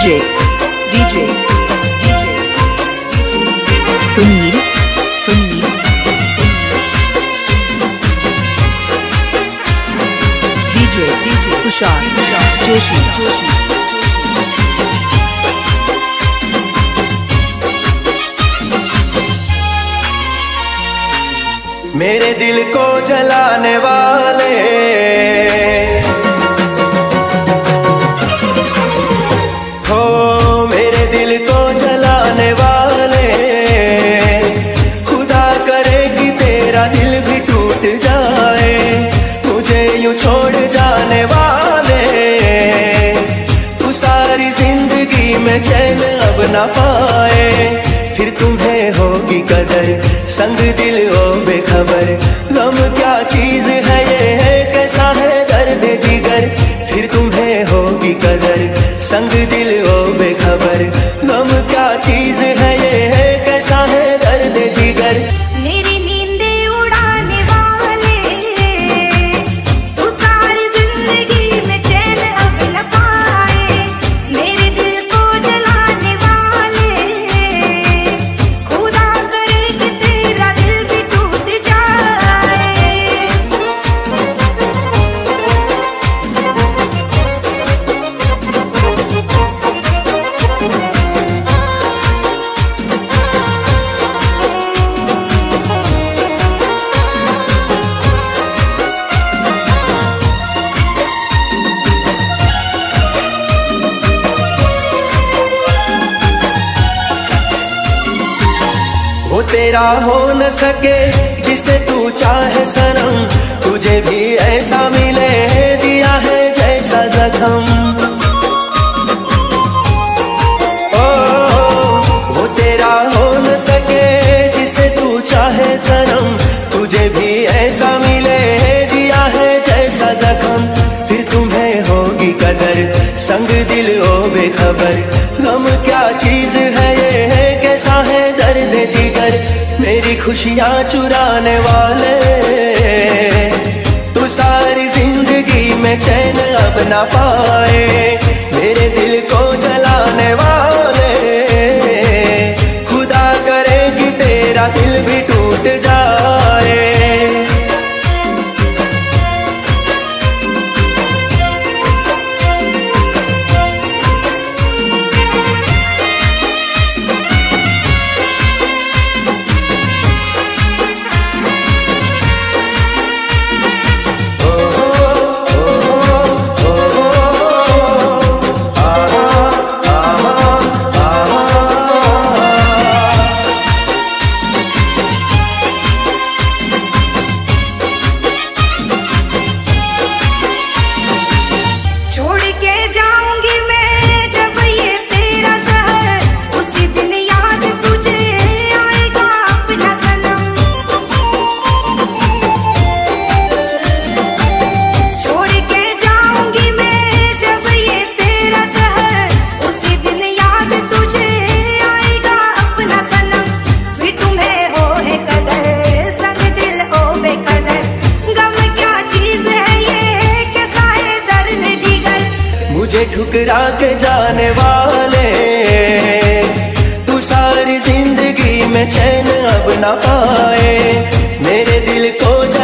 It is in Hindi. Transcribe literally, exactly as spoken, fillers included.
DJ DJ DJ Sunil Sunil DJ DJ Tushar Tushar Joshi Joshi मेरे दिल को जलाने वाले हो, मेरे दिल को जलाने वाले, खुदा करे कि तेरा दिल भी टूट जाए, मुझे यूं छोड़ जाने वाले, तू सारी जिंदगी में चैन अब ना पाए, फिर तुम्हें होगी कदर संग दिल ओ बेखबर, गम क्या चीज है ये है, कैसा है दर्द जिगर, फिर तुम्हें होगी कदर संग दिल ओ बेखबर, गम क्या चीज है ये है, कैसा है दर्द जिगर। मेरी नींदें उड़ाने वाले, तू सारी जिंदगी में चैन अब न पाए, मेरे दिल को जलाने वाले, खुदा करे कि तेरा दिल भी टूट जाए। वो तेरा हो न सके जिसे तू चाहे सनम, तुझे भी ऐसा मिले दिया है जैसा जख्म, ओ वो तेरा हो न सके जिसे तू चाहे सनम, तुझे भी ऐसा मिले दिया है जैसा जख्म, फिर तुम्हें होगी कदर संग दिल ओ बेखबर, गम क्या चीज है ये है, कैसा है दर्द जिगर, मेरी खुशियाँ चुराने वाले, तू सारी जिंदगी में चैन अब ना पाए, मेरे दिल को जलाने वाले, खुदा करे कि तेरा दिल भी टूट जाए। छोड़ के जाऊंगी मैं जब ये तेरा शहर, उसी दिन याद तुझे आएगा अपना सनम, छोड़ के जाऊंगी मैं जब ये तेरा शहर, उसी दिन याद तुझे आएगा अपना सनम, फिर तुम्हें हो है कदर संग दिल ओ बेकदर, गम क्या चीज है ये, कैसा है दर्द जिगर। मुझे ठुकरा के जाने वाले, तू सारी जिंदगी में चैन अब ना पाए, मेरे दिल को